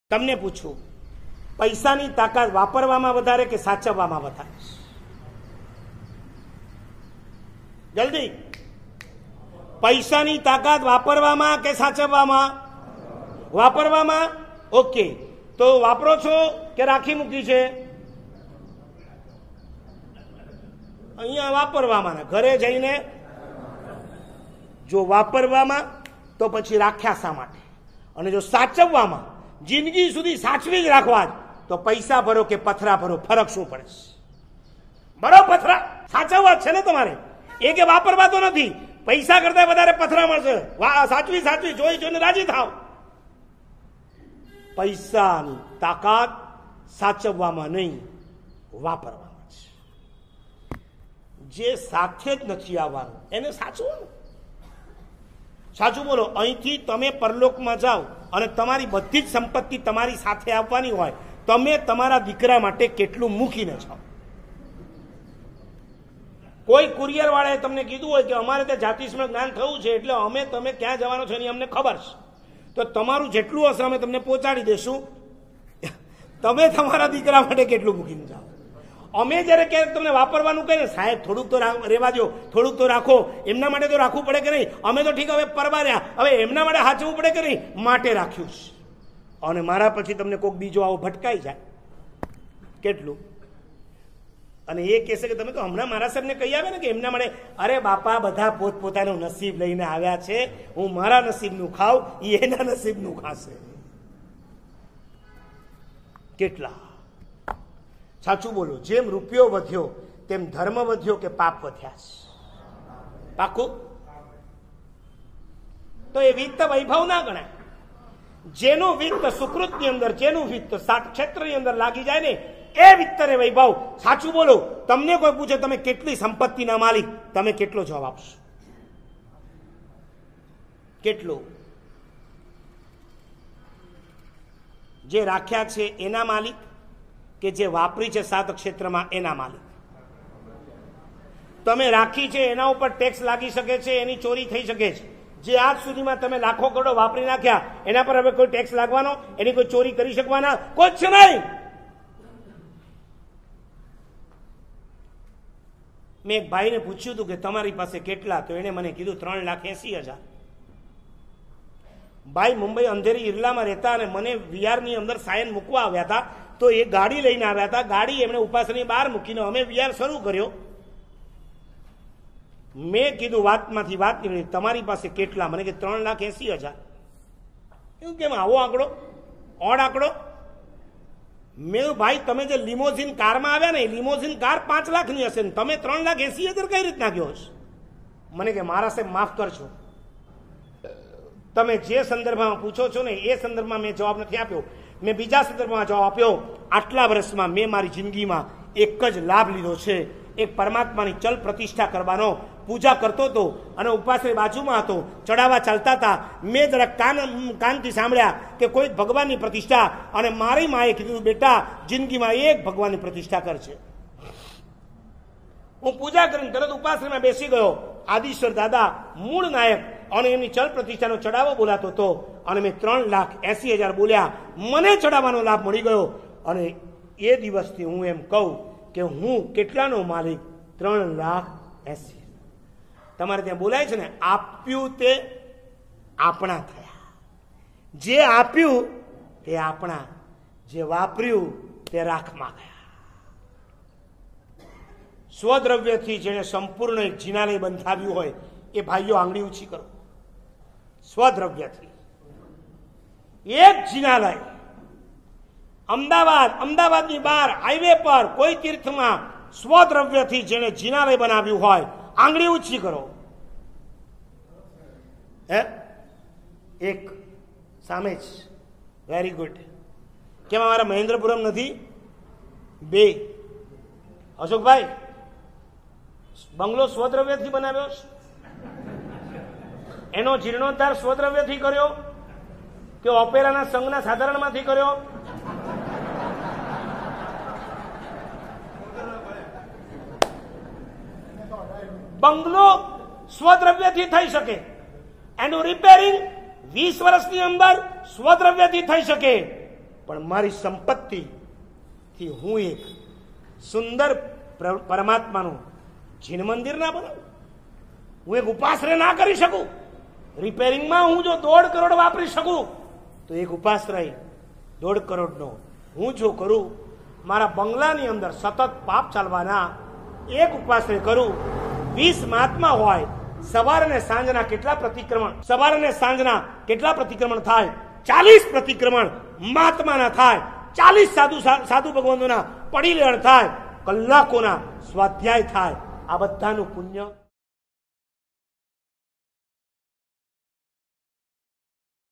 તમને પૂછું, પૈસાની તાકાત વાપરવામાં વધારે કે સાચવવામાં વધારે? જલ્દી, પૈસાની તાકાત વાપરવામાં કે સાચવવામાં? વાપરવામાં. ઓકે, તો વાપરો છો કે રાખી મૂકી છે? અહીંયા વાપરવામાં. ઘરે જઈને જો વાપરવામાં તો પછી રાખ્યા શા માટે? અને જો સાચવવામાં, જિંદગી સુધી સાચવી જ રાખવા જ, તો પૈસા ભરો કે પથરા ભરો, ફરક શું પડે? ભરો પથરા, સાચવવા જ છે ને તમારે. એ કે વાપરવા તો નથી, પૈસા કરતા વધારે પથરા મળશે. સાચવી સાચવી જોઈ જોઈને રાજી થાવ. પૈસાની તાકાત સાચવવામાં નહીં, વાપરવામાં છે. જે સાથે જ નથી આવવાનું એને સાચવવાનું. સાચું બોલો. અહીંથી તમે પરલોકમાં જાઓ અને તમારી બધી જ સંપત્તિ તમારી સાથે આવવાની હોય, તમે તમારા દીકરા માટે કેટલું મૂકીને જાઓ. કોઈ કુરિયર વાળાએ તમને કીધું હોય કે અમારે ત્યાં જાતિસ્મરણ જ્ઞાન થયું છે એટલે અમે તમે ક્યાં જવાનો છો એની અમને ખબર છે, તો તમારું જેટલું હશે અમે તમને પહોંચાડી દેશું. તમે તમારા દીકરા માટે કેટલું મૂકીને જાઓ? અમે જયારે ક્યારેક તમને વાપરવાનું કહે ને, સાહેબ થોડુંક તો રેવા દો, થોડુંક તો રાખો, એમના માટે તો રાખવું પડે કે નહીં? અમે તો ઠીક હવે પરવાર્યા, હવે એમના માટે સાચવવું પડે કે નહીં? માટે રાખ્યું છે. અને મારા પછી તમને કોઈક બીજો આવો ભટકાઈ જાય કેટલું? અને એ કહેશે કે તમે તો હમણાં મારા સાહેબને કહી આવે ને કે એમના માટે, અરે બાપા બધા પોતપોતાનું નસીબ લઈને આવ્યા છે, હું મારા નસીબનું ખાઉં, એ એના નસીબનું ખાશે. કેટલા? સાચું બોલો. જેમ રૂપિયો વધ્યો તેમ ધર્મ વધ્યો કે પાપ વધ્યા છે? પાકું? તો એ વિત્ત વૈભવ ના ગણાય. જેનું વિત્ત સુકૃતની અંદર, જેનું વિત્ત સાત ક્ષેત્રની અંદર લાગી જાય ને, એ વિત્ત ને વૈભવ. સાચું બોલો. તમને કોઈ પૂછે તમે કેટલી સંપત્તિના માલિક, તમે કેટલો જવાબ આપશો? કેટલું? જે રાખ્યા છે એના માલિક કે જે વાપરી છે સાત ક્ષેત્રમાં એના માલિક? તમે રાખી છે એના ઉપર ટેક્સ લાગી શકે છે, એની ચોરી થઈ શકે છે. જે આજ સુધીમાં તમે લાખો કરોડો વાપરી નાખ્યા એના પર હવે કોઈ ટેક્સ લાગવાનો, એની કોઈ ચોરી કરી શકવાના કોઈ છે નહીં. મેં એક ભાઈને પૂછ્યું હતું કે તમારી પાસે કેટલા? તો એને મને કીધું 3,80,000. ભાઈ મુંબઈ અંધેરી ઇરલામાં રહેતા અને મને વિહારની અંદર સાયન મૂકવા આવ્યા હતા, તો એ ગાડી લઈને આવ્યા હતા. ગાડી એમણે ઉપાસની બહાર મૂકીને અમે વિહાર શરૂ કર્યો. મેં કીધું વાતમાંથી વાત નીકળી, તમારી પાસે કેટલા? મને કે 3,80,000. એવું કેમ? આવો આંકડો, ઓડ આંકડો? મેં ભાઈ તમે જે લિમોઝિન કારમાં આવ્યા ને, લિમોઝિન કાર 5 લાખની હશે ને તમે 3,80,000 કઈ રીતના ગયો હશે? મને કે મારા સાહેબ માફ કરશો, તમે જે સંદર્ભમાં પૂછો છો ને એ સંદર્ભમાં મેં જવાબ નથી આપ્યો. મેં બીજા સંદર્ભમાં જવાબ આપ્યો. આટલા વર્ષમાં મેં મારી જિંદગીમાં એક જ લાભ લીધો છે, એક પરમાત્માની ચલ પ્રતિષ્ઠા કરવાનો. પૂજા કરતો હતો અને ઉપાસની બાજુમાં હતો, ચડાવવા ચાલતા હતા. મેં જરા કાનથી સાંભળ્યા કે કોઈ ભગવાનની પ્રતિષ્ઠા, અને મારી માએ કીધું બેટા જિંદગીમાં એક ભગવાનની પ્રતિષ્ઠા કરશે. હું પૂજા કરીને તરત ઉપાસનામાં બેસી ગયો. આદિશ્વર દાદા મૂળ નાયક અને એમની ચલ પ્રતિષ્ઠાનો ચડાવો બોલાતો હતો અને મેં 3,80,000 બોલ્યા. મને ચડાવવાનો લાભ મળી ગયો. અને એ દિવસથી હું એમ કહું કે હું કેટલાનો માલિક? 3,80,000. તમારે ત્યાં બોલાય છે ને, આપ્યું તે આપણા થયા. જે આપ્યું તે આપણા, જે વાપર્યું તે રાખમાં ગયા. સ્વદ્રવ્યથી જેને સંપૂર્ણ એક જિનાલય બંધાવ્યું હોય એ ભાઈઓ આંગળી ઊંચી કરો. સ્વદ્રવ્યથી એક જિનાલય અમદાવાદની બહાર હાઈવે પર કોઈ તીર્થમાં સ્વદ્રવ્યથી જેને જિનાલય બનાવ્યું હોય આંગળી ઊંચી કરો. હે? એક સામે જ. Very good. કેમ અમારા મહેન્દ્રપુરમ નથી? 2. અશોકભાઈ, બંગલો સ્વદ્રવ્યથી બનાવ્યો છે? એનો જીર્ણોદ્ધાર સ્વદ્રવ્યથી કર્યો કે ઓપેરાના સંઘના સાધારણમાંથી કર્યો? બંગલો સ્વદ્રવ્યથી થઈ શકે, એનું રિપેરિંગ 20 વર્ષની અંદર સ્વદ્રવ્યથી થઈ શકે, પણ મારી સંપત્તિથી હું એક સુંદર પરમાત્માનું જીન મંદિર ના બનાવું? હું એક ઉપાશ્રય ના કરી શકું? રિપેરિંગમાં હું જો 1.5 કરોડ વાપરી શકું તો એક ઉપાશ્રય 1.5 કરોડનો હું જો કરું, મારા બંગલાની અંદર સતત પાપ ચાલવાના એક ઉપાશ્રય કરું, 20 મહાત્મા હોય, સવાર અને સાંજના કેટલા પ્રતિક્રમણ, સવાર અને સાંજના કેટલા પ્રતિક્રમણ થાય? 40 પ્રતિક્રમણ મહાત્માના થાય, 40 સાધુ ભગવંતોના પડી લેણ થાય, કલાકોના સ્વાધ્યાય થાય. આ બધાનું પુણ્ય